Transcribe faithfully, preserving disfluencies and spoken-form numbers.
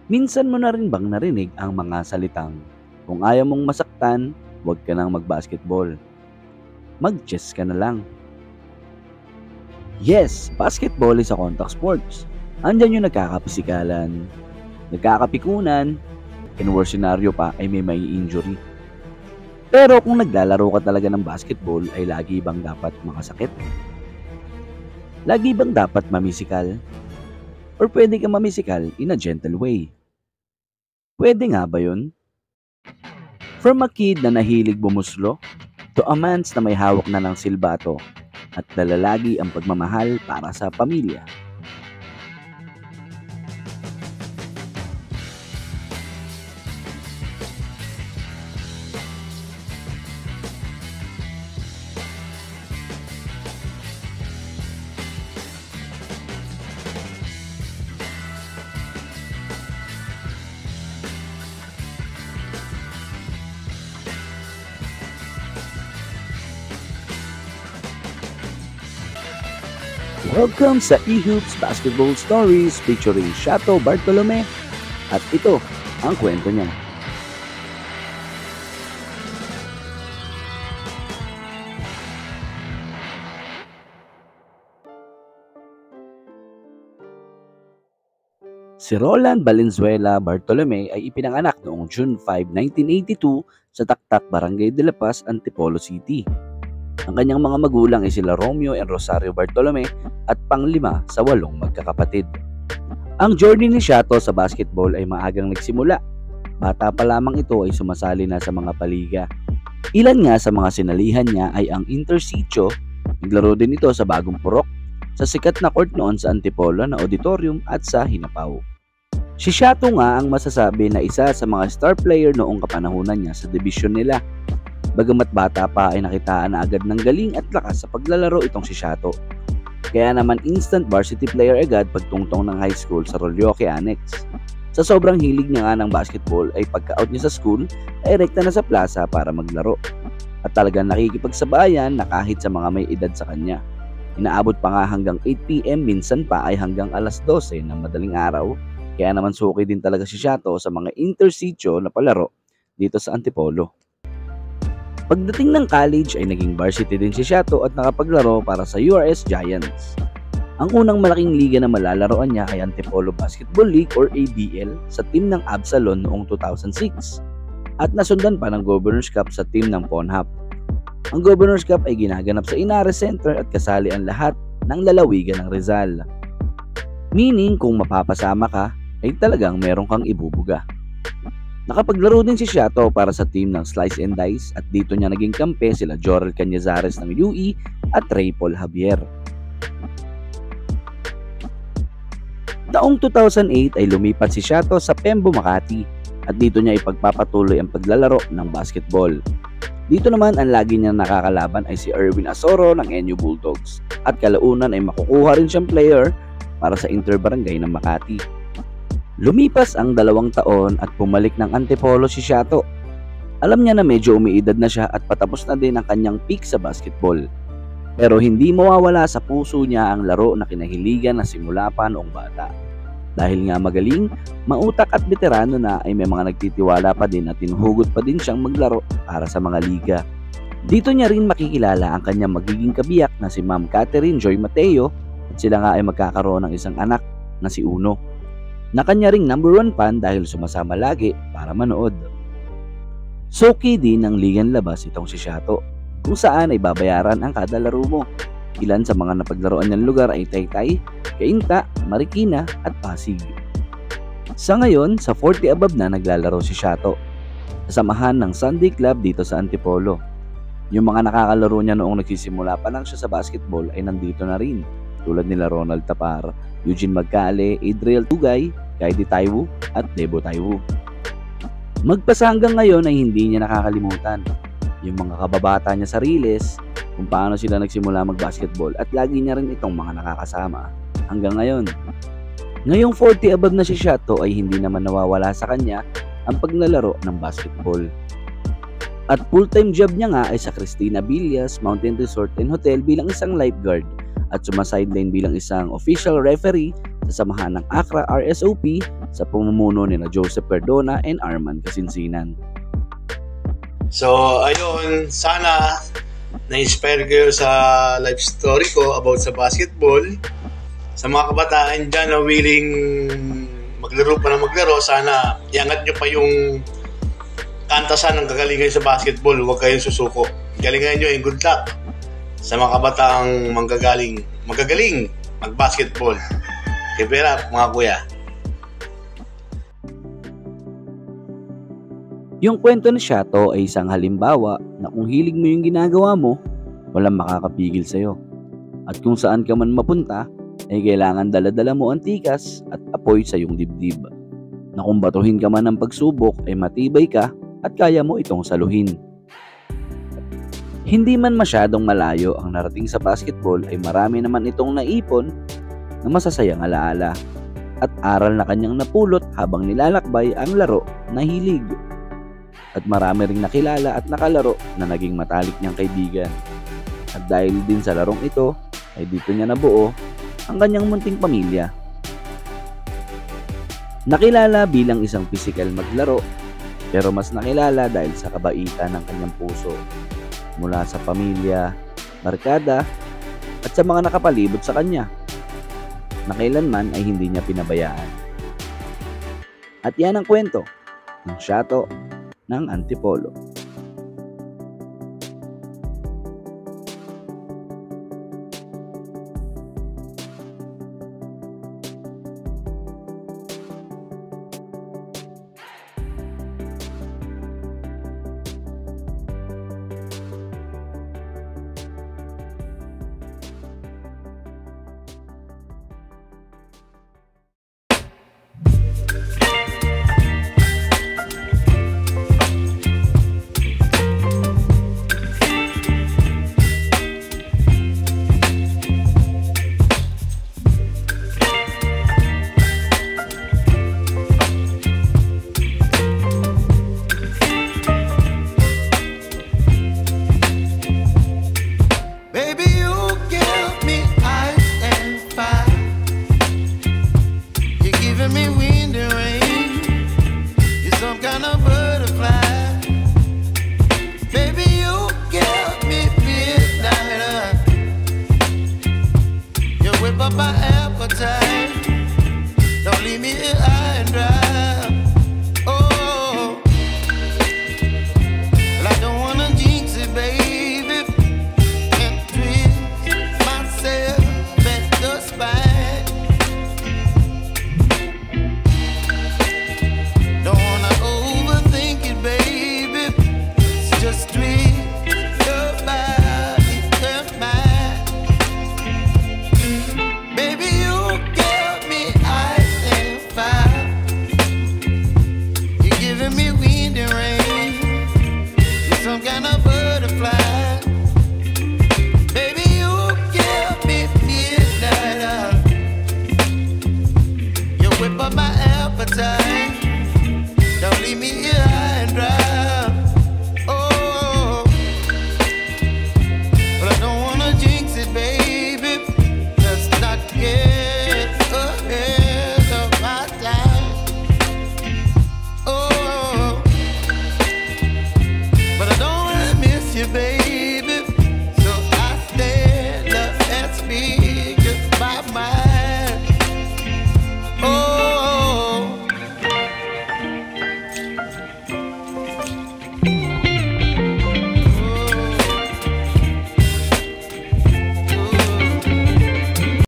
Minsan mo na rin bang narinig ang mga salitang, kung ayaw mong masaktan, huwag ka nang mag-basketball. Mag-chess ka na lang. Yes, basketball is a contact sports. Andyan yung nagkakapisikalan, nagkakapikunan, in worst scenario pa ay may may injury. Pero kung naglalaro ka talaga ng basketball ay lagi bang dapat makasakit? Lagi bang dapat mamisikal? Or pwede ka mamisikal in a gentle way? Pwede nga ba yun? From a kid na nahilig bumuslo, to a mans na may hawak na ng silbato at nalalagi ang pagmamahal para sa pamilya. Welcome sa eHoops Basketball Stories featuring Shato Bartolome at ito ang kwento niya. Si Roland Valenzuela Bartolome ay ipinanganak noong June fifth, nineteen eighty-two sa Taktak, Barangay de la Paz, Antipolo City. Ang kanyang mga magulang ay sila Romeo and Rosario Bartolome at panglima sa walong magkakapatid. Ang journey ni Shato sa basketball ay maagang nagsimula. Bata pa lamang ito ay sumasali na sa mga paliga. Ilan nga sa mga sinalihan niya ay ang Intersitio, naglaro din ito sa Bagong Purok, sa sikat na court noon sa Antipolo na auditorium at sa Hinapaw. Si Shato nga ang masasabi na isa sa mga star player noong kapanahunan niya sa division nila. Bagamat bata pa ay nakitaan na agad ng galing at lakas sa paglalaro itong si Shato. Kaya naman instant varsity player agad pagtungtong ng high school sa Rolyoque Annex. Sa sobrang hilig niya nga ng basketball ay pagka-out niya sa school ay rekta na sa plaza para maglaro. At talagang nakikipagsabayan na kahit sa mga may edad sa kanya. Inaabot pa nga hanggang eight p m, minsan pa ay hanggang alas dose ng madaling araw. Kaya naman suki din talaga si Shato sa mga intersitio na palaro dito sa Antipolo. Pagdating ng college ay naging varsity din si Shato at nakapaglaro para sa U R S Giants. Ang unang malaking liga na malalaroan niya ay Antipolo Basketball League or A B L sa team ng Absalon noong two thousand six at nasundan pa ng Governor's Cup sa team ng Ponhap. Ang Governor's Cup ay ginaganap sa Inares Center at kasali ang lahat ng lalawigan ng Rizal. Meaning kung mapapasama ka ay talagang meron kang ibubuga. Nakapaglaro din si Shato para sa team ng Slice and Dice at dito niya naging kampe sila Jorel Cañizares ng U E at Ray Paul Javier. Taong two thousand eight ay lumipat si Shato sa Pembo, Makati at dito niya ipagpapatuloy ang paglalaro ng basketball. Dito naman ang lagi niya nakakalaban ay si Erwin Asoro ng N U Bulldogs at kalaunan ay makukuha rin siyang player para sa Interbarangay ng Makati. Lumipas ang dalawang taon at pumalik ng Antipolo si Shato. Alam niya na medyo umiidad na siya at patapos na din ang kanyang peak sa basketball. Pero hindi mawawala sa puso niya ang laro na kinahiligan na simula pa noong bata. Dahil nga magaling, mautak at veterano na ay may mga nagtitiwala pa din at tinuhugot pa din siyang maglaro para sa mga liga. Dito niya rin makikilala ang kanyang magiging kabiyak na si Ma'am Catherine Joy Mateo at sila nga ay magkakaroon ng isang anak na si Uno, na kanya ring number one fan dahil sumasama lagi para manood. Soki din ng ligan labas itong si Shato, kung saan ay babayaran ang kada laro mo. Ilan sa mga napaglaruan niyang lugar ay Taytay, Cainta, Marikina at Pasig. Sa ngayon, sa forty above na naglalaro si Shato, kasamahan ng Sunday Club dito sa Antipolo. Yung mga nakakalaro niya noong nagsisimula pa lang siya sa basketball ay nandito na rin, tulad nila Ronald Tapar, Eugene Magcale, Adriel Tugay, Kaidi Taiwu at Debo Taiwu. Magpasa hanggang ngayon ay hindi niya nakakalimutan yung mga kababata niya sa Riles, kung paano sila nagsimula mag-basketball at lagi niya rin itong mga nakakasama hanggang ngayon. Ngayong forty above na si Shato ay hindi naman nawawala sa kanya ang paglalaro ng basketball. At full-time job niya nga ay sa Cristina Villas Mountain Resort and Hotel bilang isang lifeguard at sumasideline bilang isang official referee sa samahan ng Accra R S O P sa pamumuno ni na Joseph Cardona and Arman Kasinsinan. So ayun, sana na-inspire kayo sa life story ko about sa basketball. Sa mga kabataan dyan na willing maglaro pa na maglaro, sana iangat nyo pa yung kantasan ng kagalingan sa basketball. Huwag kayong susuko. Galingan nyo and good luck sa mga kabataang manggagaling, magagaling mag-basketball. Keep it up, mga kuya. Yung kwento ni Shato ay isang halimbawa na kung hilig mo yung ginagawa mo, walang makakapigil sa'yo. At kung saan ka man mapunta, ay kailangan dala-dala mo ang tikas at apoy sa iyong dibdib. Na kung batuhin ka man ng pagsubok ay matibay ka at kaya mo itong saluhin. Hindi man masyadong malayo ang narating sa basketball ay marami naman itong naipon na masasayang alaala at aral na kanyang napulot habang nilalakbay ang laro na hilig. At marami ring nakilala at nakalaro na naging matalik niyang kaibigan. At dahil din sa larong ito, ay dito niya nabuo ang kanyang munting pamilya. Nakilala bilang isang pisikal maglaro, pero mas nakilala dahil sa kabaitan ng kanyang puso. Mula sa pamilya, barkada, at sa mga nakapalibot sa kanya, na kailanman ay hindi niya pinabayaan. At yan ang kwento ng Shato ng Antipolo. Whip up my appetite. Don't leave me